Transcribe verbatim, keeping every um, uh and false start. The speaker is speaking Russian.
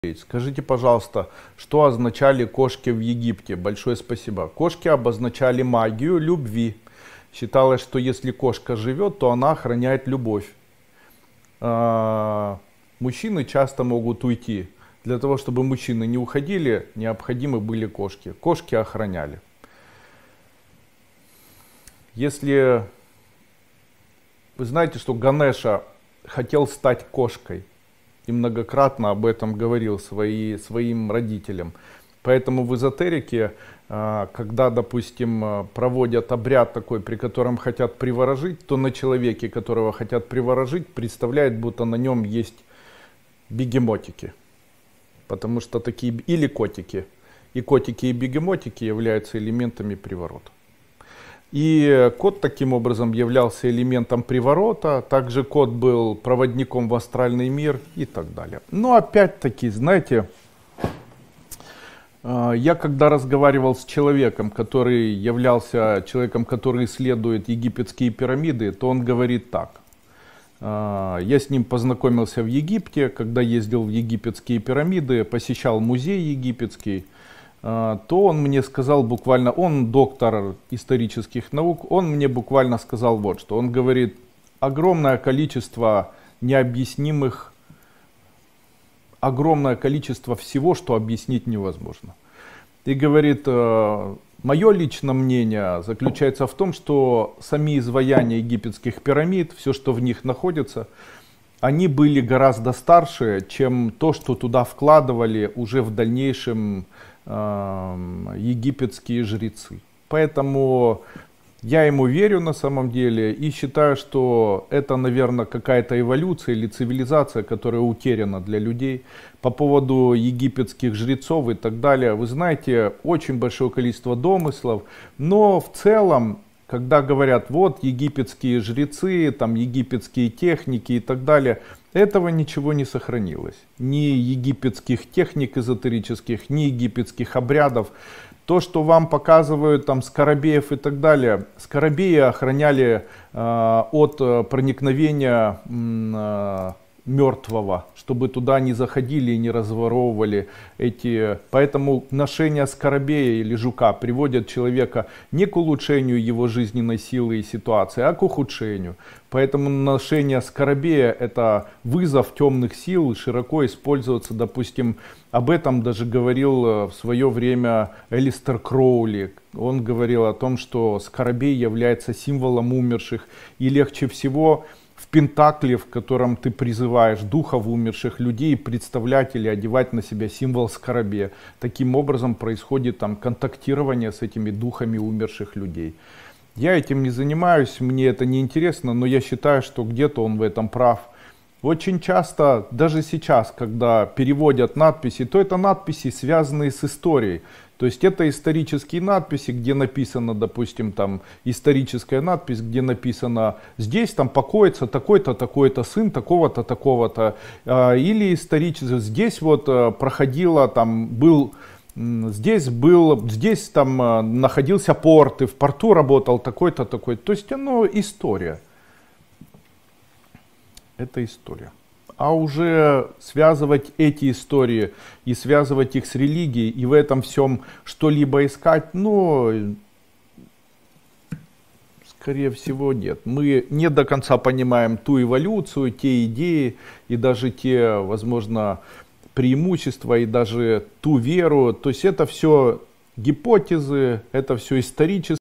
Скажите, пожалуйста, что означали кошки в Египте? Большое спасибо. Кошки обозначали магию любви. Считалось, что если кошка живет, то она охраняет любовь. А, мужчины часто могут уйти. Для того, чтобы мужчины не уходили, необходимы были кошки. Кошки охраняли. Если вы знаете, что Ганеша хотел стать кошкой, и многократно об этом говорил свои, своим родителям. Поэтому в эзотерике, когда, допустим, проводят обряд такой, при котором хотят приворожить, то на человеке, которого хотят приворожить, представляют, будто на нем есть бегемотики. Потому что такие, или котики. И котики, и бегемотики являются элементами приворота. И кот таким образом являлся элементом приворота, также кот был проводником в астральный мир и так далее. Но опять-таки, знаете, я когда разговаривал с человеком, который являлся человеком, который исследует египетские пирамиды, то он говорит так. Я с ним познакомился в Египте, когда ездил в египетские пирамиды, посещал музей египетский. То он мне сказал буквально, он доктор исторических наук, он мне буквально сказал вот что. Он говорит, огромное количество необъяснимых, огромное количество всего, что объяснить невозможно. И говорит, мое личное мнение заключается в том, что сами изваяния египетских пирамид, все, что в них находится, они были гораздо старше, чем то, что туда вкладывали уже в дальнейшем египетские жрецы. Поэтому я ему верю на самом деле и считаю, что это, наверное, какая-то эволюция или цивилизация, которая утеряна для людей. По поводу египетских жрецов и так далее, вы знаете, очень большое количество домыслов, но в целом, когда говорят, вот египетские жрецы, там египетские техники и так далее, этого ничего не сохранилось. Ни египетских техник эзотерических, ни египетских обрядов. То, что вам показывают там скоробеев и так далее, скоробеи охраняли э, от проникновения э, мертвого, чтобы туда не заходили и не разворовывали эти. Поэтому ношение скоробея или жука приводит человека не к улучшению его жизненной силы и ситуации, а к ухудшению. Поэтому ношение скоробея — это вызов темных сил, широко используется, допустим, об этом даже говорил в свое время Элистер Кроули. Он говорил о том, что скоробей является символом умерших, и легче всего в пентакле, в котором ты призываешь духов умерших людей, представлять или одевать на себя символ скоробея. Таким образом происходит там контактирование с этими духами умерших людей. Я этим не занимаюсь, мне это не интересно, но я считаю, что где-то он в этом прав. Очень часто, даже сейчас, когда переводят надписи, то это надписи, связанные с историей. То есть это исторические надписи, где написано, допустим, там историческая надпись, где написано здесь там покоится такой-то, такой-то сын, такого-то, такого-то. Или исторически, здесь вот проходило, там был, здесь был, здесь там находился порт, и в порту работал такой-то, такой-то. То есть оно история. Это история. А уже связывать эти истории и связывать их с религией и в этом всем что-либо искать, ну, скорее всего, нет. Мы не до конца понимаем ту эволюцию, те идеи и даже те, возможно, преимущества и даже ту веру. То есть это все гипотезы, это все исторические.